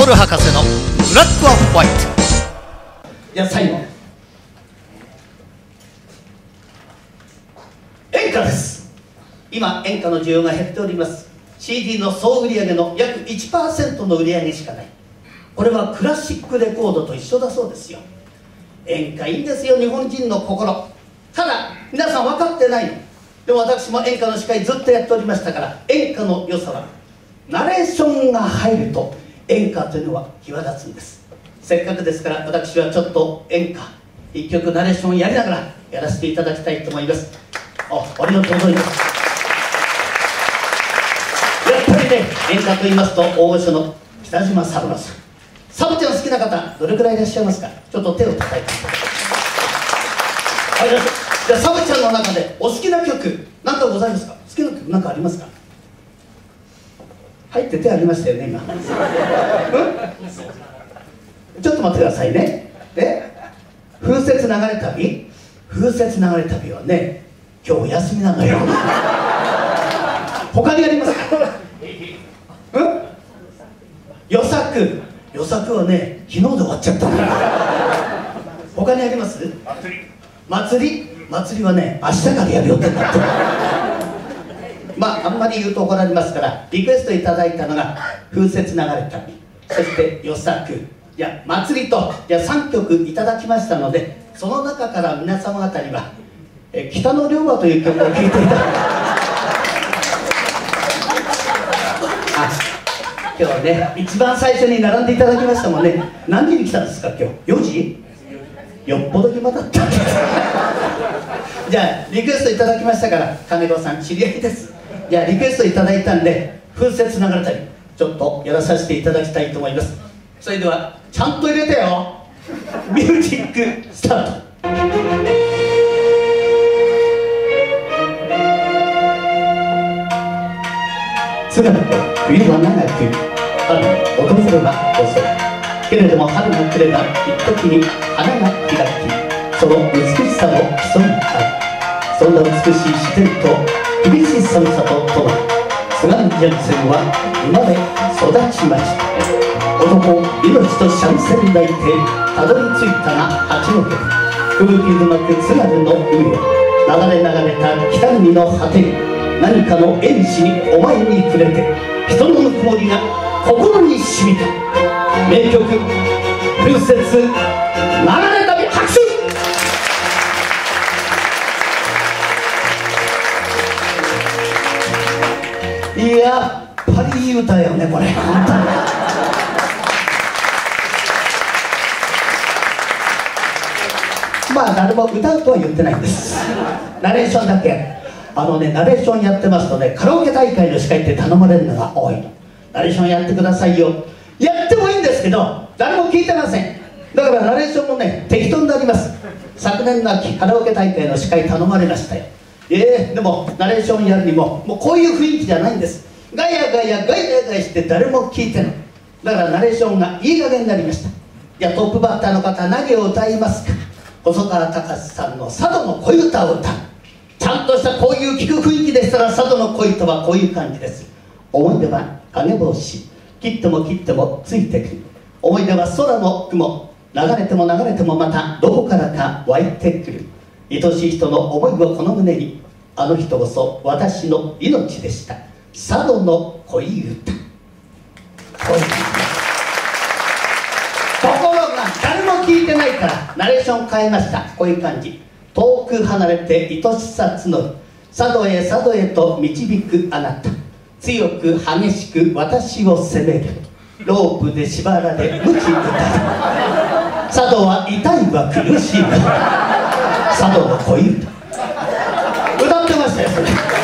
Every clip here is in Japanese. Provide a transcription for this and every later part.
ル博士のブラック&ホワイト。 じゃあ最後、演歌です。今演歌の需要が減っております。 CD の総売上の約 1% の売り上げしかない。これはクラシックレコードと一緒だそうですよ。演歌いいんですよ、日本人の心。ただ皆さん分かってないの。でも私も演歌の司会ずっとやっておりましたから、演歌の良さはナレーションが入ると演歌というのは際立つんです。せっかくですから私はちょっと演歌一曲ナレーションをやりながらやらせていただきたいと思います。ありがとうございます。やっぱりね、演歌と言いますと大御所の北島三郎さん。サブちゃん好きな方どれくらいいらっしゃいますか？ちょっと手を叩いて。じゃあサブちゃんの中でお好きな曲何かございますか？好きな曲何かありますか？入って手挙げましたよね今。ちょっと待ってくださいね。風雪流れ旅、風雪流れ旅はね今日お休みなのよ。他にありますか？予作、予作はね昨日で終わっちゃったの。他にあります？祭りはね明日からやる予定になってる。まああんまり言うと怒られますからリクエストいただいたのが風雪流れ旅、そして予作、いや祭りと3曲いただきましたので、その中から皆様方には「北の龍馬」という曲を聴いていただき今日ね一番最初に並んでいただきましたもんね。何時に来たんですか今日？ 4 時？よっぽど暇だった。じゃあリクエストいただきましたから金子さん知り合いです。じゃあリクエストいただいたんで風雪流れたりちょっとやらさせていただきたいと思います。それではちゃんと入れてよ。ミュージックスタート。津軽冬は長く春訪れば遅いけれども、春が来れば一時に花が開き、その美しさを競い合う。そんな美しい自然と厳しい寒さとともに津軽三味線は生まれ育ちました。男命と三味線抱いてたどり着いたが八戸、吹雪渦巻く津軽の海を流れ流れた北国の果てに、何かの縁史にお前に触れて人のぬくもりが心に染みた名曲「風雪流れ旅」。拍手。やっぱりいい歌よねこれ。まあ誰も歌うとは言ってないんです。ナレーションだけ。ナレーションやってますとね、カラオケ大会の司会って頼まれるのが多いの。ナレーションやってくださいよ。やってもいいんですけど誰も聞いてません。だからナレーションもね適当になります。昨年の秋カラオケ大会の司会頼まれましたよ。でもナレーションやるにももうこういう雰囲気じゃないんです。ガヤガヤガヤガヤして誰も聞いてない。だからナレーションがいい加減になりました。じゃあトップバッターの方何を歌いますか？細川たかしさんの佐渡の恋歌を歌う。ちゃんとしたこういう聞く雰囲気でしたら佐渡の恋とはこういう感じです。思い出は影帽子、切っても切ってもついてくる。思い出は空の雲、流れても流れてもまたどこからか湧いてくる。愛しい人の思いをこの胸に、あの人こそ私の命でした。佐渡の恋歌。ところが誰も聞いてないからナレーション変えました。こういう感じ。遠く離れて愛しさ募る、佐渡へ佐渡へと導くあなた。強く激しく私を責める。ロープで縛られ無知打たれ。佐渡は痛いわ苦しいわ。佐渡の恋歌。歌ってましたよそ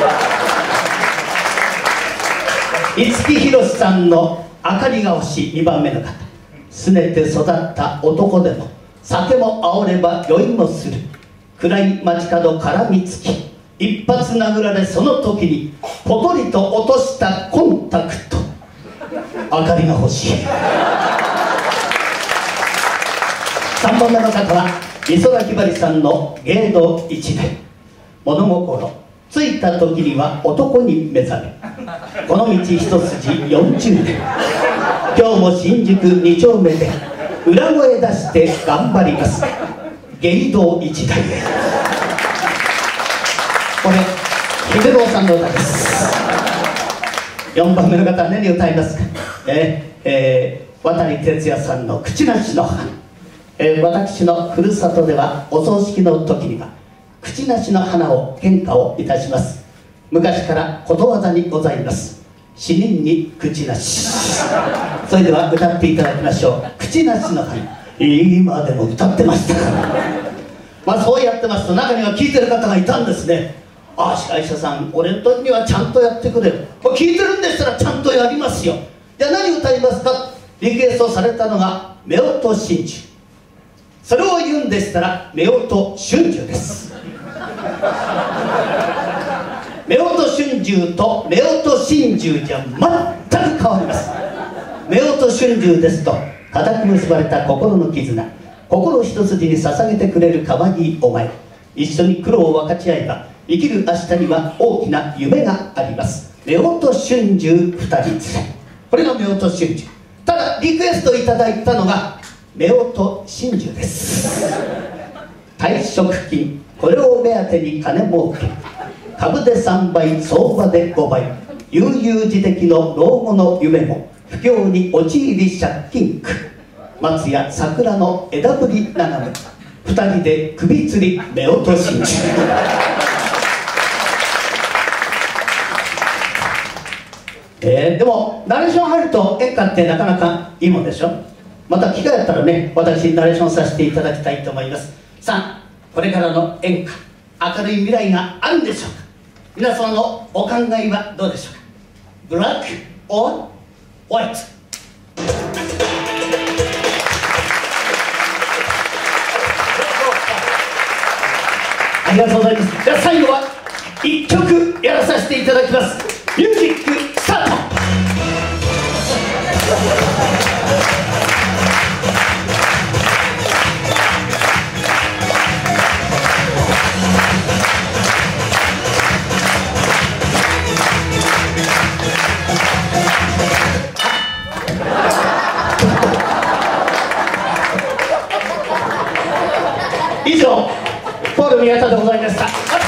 れ。五木ひろしさんの「明かりが欲しい」2番目の方。すねて育った男でも酒もあおれば酔いもする。暗い街角からみつき一発殴られ、その時にポトリと落としたコンタクト。明かりが欲しい。3番目の方は美空ひばりさんの「芸道1年」。物心ついた時には男に目覚め、この道一筋40年。 今日も新宿2丁目で裏声出して頑張ります。芸道一代へ。これ秀郎さんの歌です。4番目の方は何を歌いますか。渡哲也さんの口なしの花。私のふるさとではお葬式の時には口なしの花を献花をいたします。昔からことわざにございます。死人に口なし。それでは歌っていただきましょう。口なしの花。今でも歌ってましたからそうやってますと、中には聞いてる方がいたんですね。ああ、司会者さん、俺の時にはちゃんとやってくれよ。聞いてるんでしたらちゃんとやりますよ。じゃあ何歌いますか。リクエストされたのが夫婦心中。それを言うんでしたら夫婦春秋です。夫婦春秋と夫婦心中じゃ全く変わります。夫婦春秋ですと、固く結ばれた心の絆、心一筋に捧げてくれる可愛いお前、一緒に苦労を分かち合えば生きる明日には大きな夢があります。夫婦春秋二人連れ、これが夫婦春秋。ただリクエストいただいたのが夫婦心中です。退職金、これを目当てに金儲け、株で3倍相場で5倍、悠々自適の老後の夢も不況に陥り借金苦、松や桜の枝ぶり眺め、2人で首吊り夫婦心中。でもナレーション入ると演歌ってなかなかいいもんでしょ。また機会あったらね、私ナレーションさせていただきたいと思います。さあ、これからの演歌、明るい未来があるんでしょうか。皆様のお考えはどうでしょうか。ブラック・オア・ホワイト。ありがとうございます。じゃあ最後は1曲やらさせていただきます。ミュージックスタート。以上、ポール宮田でございました。